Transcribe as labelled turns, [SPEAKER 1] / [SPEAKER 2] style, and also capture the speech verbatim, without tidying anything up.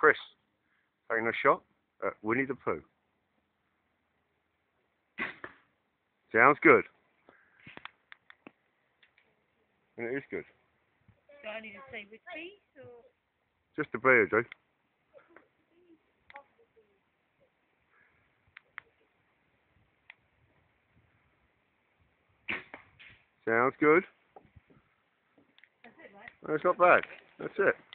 [SPEAKER 1] Chris taking a shot at Winnie the Pooh. Sounds good. And it is good.
[SPEAKER 2] Do I need to say with peas or?
[SPEAKER 1] Just a beer, Joe. Sounds good.
[SPEAKER 2] That's it, right?
[SPEAKER 1] That's not bad. That's it.